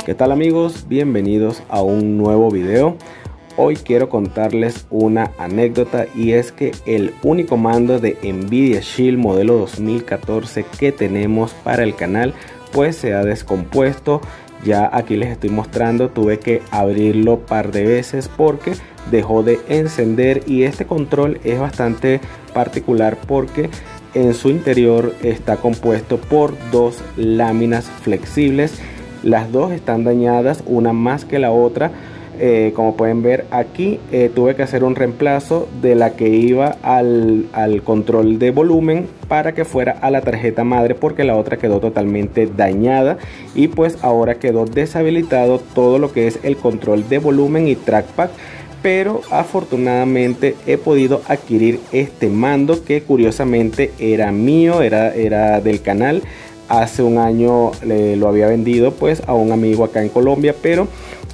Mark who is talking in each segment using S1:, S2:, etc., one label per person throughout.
S1: ¿Qué tal amigos? Bienvenidos a un nuevo video. Hoy quiero contarles una anécdota y es que el único mando de Nvidia Shield modelo 2014 que tenemos para el canal pues se ha descompuesto. Ya aquí les estoy mostrando, tuve que abrirlo par de veces porque dejó de encender y este control es bastante particular porque en su interior está compuesto por dos láminas flexibles. Las dos están dañadas, una más que la otra. Como pueden ver aquí tuve que hacer un reemplazo de la que iba al control de volumen para que fuera a la tarjeta madre, porque la otra quedó totalmente dañada y pues ahora quedó deshabilitado todo lo que es el control de volumen y trackpad. Pero afortunadamente he podido adquirir este mando que curiosamente era mío, era del canal. Hace un año lo había vendido pues a un amigo acá en Colombia, pero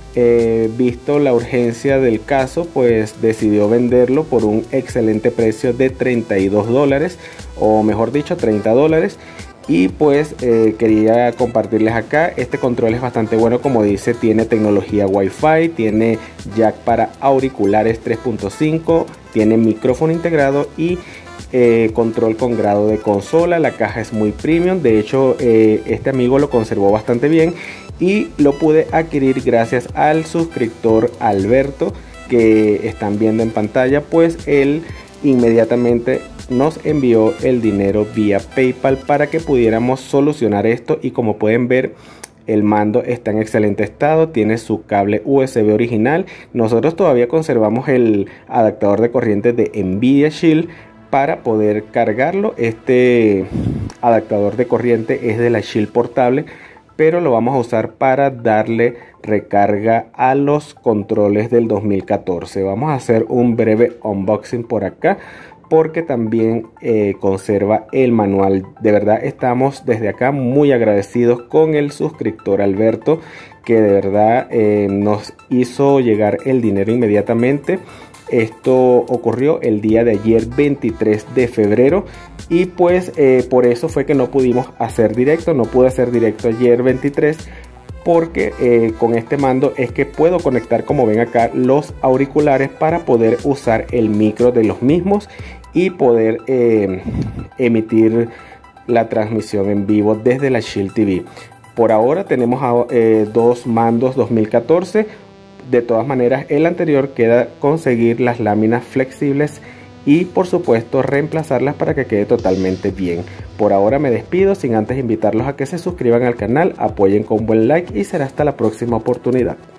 S1: visto la urgencia del caso pues decidió venderlo por un excelente precio de $32, o mejor dicho $30. Y pues quería compartirles acá. Este control es bastante bueno, como dice, tiene tecnología Wi-Fi, tiene jack para auriculares 3.5, tiene micrófono integrado y control con grado de consola. La caja es muy premium, de hecho este amigo lo conservó bastante bien y lo pude adquirir gracias al suscriptor Alberto que están viendo en pantalla. Pues él inmediatamente nos envió el dinero vía PayPal para que pudiéramos solucionar esto, y como pueden ver el mando está en excelente estado, tiene su cable USB original. Nosotros todavía conservamos el adaptador de corriente de Nvidia Shield para poder cargarlo. Este adaptador de corriente es de la Shield portable, pero lo vamos a usar para darle recarga a los controles del 2014. Vamos a hacer un breve unboxing por acá porque también conserva el manual. De verdad estamos desde acá muy agradecidos con el suscriptor Alberto, que de verdad nos hizo llegar el dinero inmediatamente. Esto ocurrió el día de ayer, 23 de febrero, y pues por eso fue que no pudimos hacer directo. No pude hacer directo ayer 23 porque con este mando es que puedo conectar, como ven acá, los auriculares para poder usar el micro de los mismos y poder emitir la transmisión en vivo desde la Shield TV. Por ahora tenemos dos mandos 2014. De todas maneras, el anterior queda conseguir las láminas flexibles y por supuesto reemplazarlas para que quede totalmente bien. Por ahora me despido sin antes invitarlos a que se suscriban al canal, apoyen con un buen like y será hasta la próxima oportunidad.